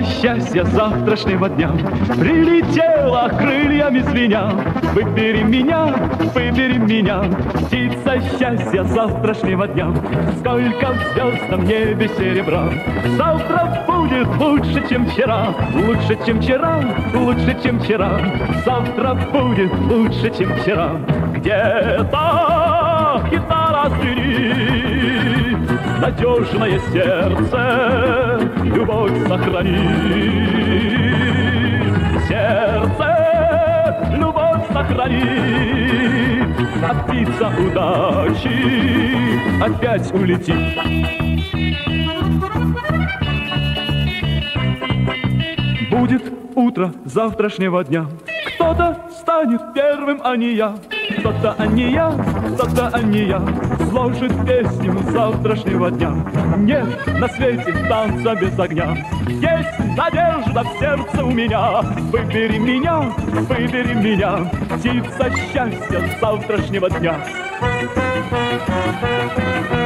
Птица счастья завтрашнего дня прилетела крыльями звеня. Выбери меня, птица счастья завтрашнего дня. Сколько в звездном небе серебра, завтра будет лучше, чем вчера. Лучше, чем вчера, лучше, чем вчера. Завтра будет лучше, чем вчера. Где-то гитара звенит, надежное сердце любовь сохранит. Сердце любовь сохранит, а птица удачи опять улетит. Будет утро завтрашнего дня, кто-то станет первым, а не я. Кто-то, а не я, кто-то, а не я, сложит песню завтрашнего дня. Нет на свете танца без огня, есть надежда в сердце у меня. Выбери меня, птица счастья завтрашнего дня.